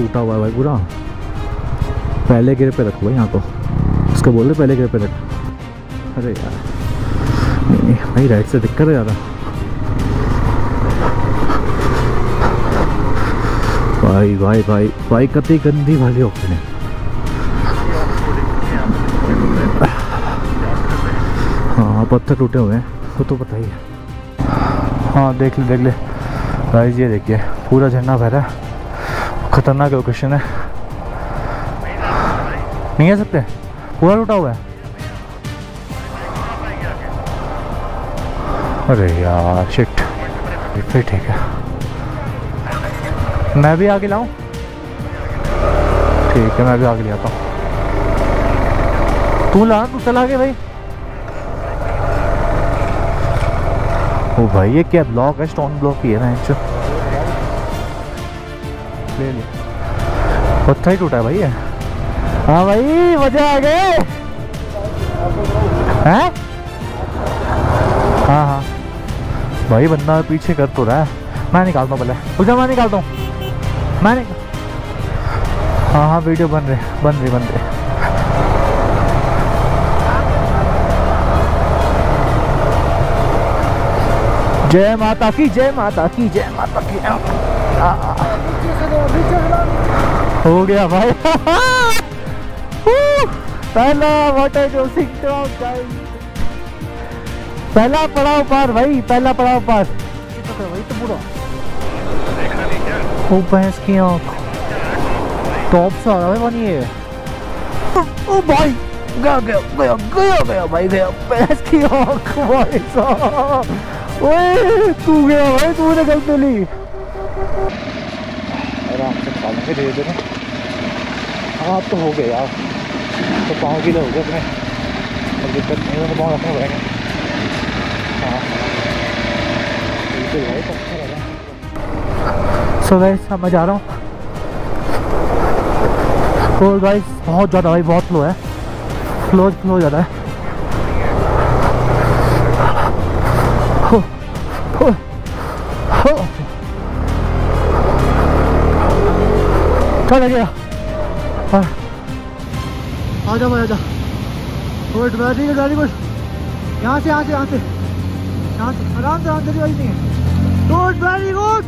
टूटा हुआ है भाई पूरा। पहले गियर पे रखो भाई यहाँ को, इसको बोल रहे पहले गियर पे रख। अरे यार नहीं भाई, राइट से दिक्कत है ज़्यादा। भाई भाई भाई भाई कतई गंदी वाली ओपन है। हाँ पत्थर टूटे हुए हैं वो तो पता ही है। हाँ देख ले गाइस, ये देखिए पूरा झरना बह रहा है। खतरनाक लोकेशन है, नहीं आ सकते, पूरा टूटा हुआ है। अरे यार शिट, फिर ठीक है, मैं भी आगे लाऊं। ठीक है मैं भी आगे ले आता हूँ, तू ला, तू चला आगे भाई। ओ भाई ये क्या ब्लॉक है, स्टोन ब्लॉक ही है ना। ले ले, पत्थर ही टूटा है भाई ये। हाँ भाई मजा आ गए हैं। हाँ हाँ भाई बंदा पीछे कर तो रहा है। मैं निकालता हूँ पहले, उधर मैं निकालता हूँ, मैं हाँ हाँ वीडियो बन रही। जय माता की, जय माता की, जय माता की। हो गया भाई पहला वाटर क्रॉसिंग गाइस, पहला पड़ाव पार भाई, पहला पड़ाव पार। वही तो पूरा ओ भैंस की आँख टॉप से आ रहा है पानी ये। ओ भाई गया भाई, गया भैंस की आँख भाई साहब। ओए तू गया भाई, तूने गलती ली। आराम से निकालेंगे धीरे धीरे। हाँ अब तो हो गए यार, तो पाँव गीले हो गए अपने, अब दिक्कत नहीं है, तो पाँव रखने पड़ेंगे। हाँ बिल्कुल भाई, अच्छा लगा। सो गाइस अब मैं जा रहा हूँ। तो गाइस बहुत ज़्यादा भाई, बहुत फ्लो है, फ्लो ज़्यादा है। चल गया, आजा भाई आजा। Good very good very good. यहाँ से आराम से नहीं है। Good very good.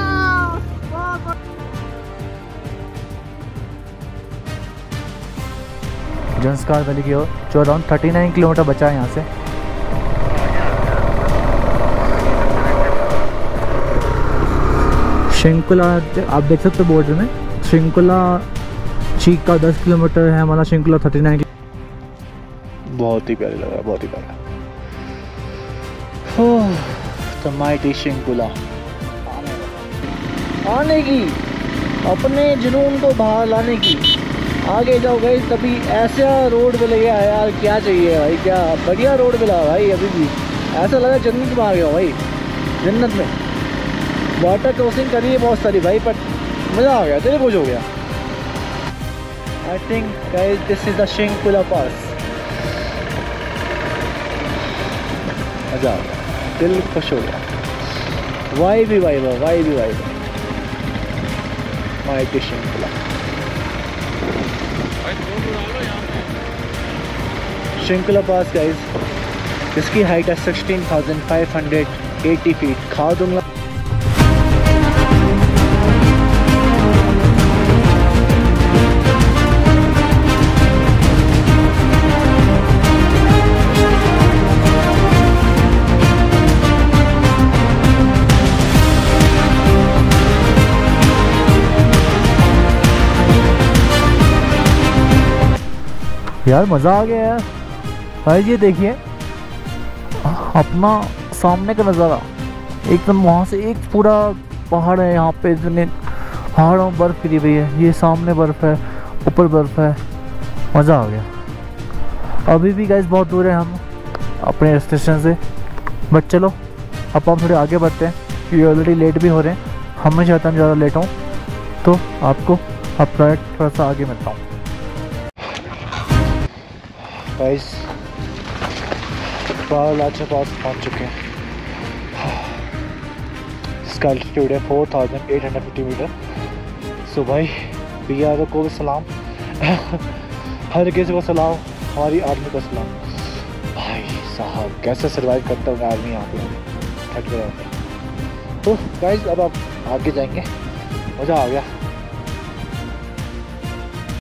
Zanskar valley की ओर, जो अराउंड 39 किलोमीटर बचा है यहाँ से। शृंखला आप देख सकते हो बोर्ड में, शृंखला चीक का 10 किलोमीटर है, हमारा शृंखला 39। बहुत ही प्यारी लग रहा है, बहुत ही प्यारा। तो माइटी शृंखला आने की, अपने जुनून को बाहर लाने की। आगे जाओ गई, तभी ऐसा रोड मिल गया यार, क्या चाहिए भाई, क्या बढ़िया रोड मिला भाई। अभी भी ऐसा लगा जन्नत में आ गया भाई, जन्नत में। वाटर क्रॉसिंग करी है बहुत सारी भाई, पर मज़ा आ गया, दिल खुश हो गया। I think guys this is the Shinkula pass. मज़ा आ गया, दिल खुश हो गया। वाई भी माइटी शृंखला। शृंखला पास गाइस, इसकी हाइट है 16,580 फीट। खा दूंगा यार, मज़ा आ गया यार भाई। ये देखिए अपना सामने का नज़ारा एकदम, वहाँ से एक पूरा पहाड़ है, यहाँ पे इतने पहाड़ों में बर्फ़ गिरी हुई है, ये सामने बर्फ़ है, ऊपर बर्फ़ है। मज़ा आ गया। अभी भी गाइस बहुत दूर है हम अपने स्टेशन से, बट चलो अब हम थोड़े आगे बढ़ते हैं, क्योंकि ऑलरेडी लेट भी हो रहे हैं। हम मैं चाहता हूँ ज़्यादा लेट हूँ, तो आपको अब थोड़ा सा आगे मिलता हूँ गाइस। बालाचे पास पहुँच चुके हैं। इसका अल्टीट्यूड है 4,850 मीटर। सो भाई BRO को भी सलाम, हर किसी को सलाम, हमारी आर्मी को सलाम। भाई साहब कैसे सर्वाइव करता हूँ आर्मी यहाँ पे, थक गया। तो गाइस अब आप आगे जाएंगे, मज़ा आ गया।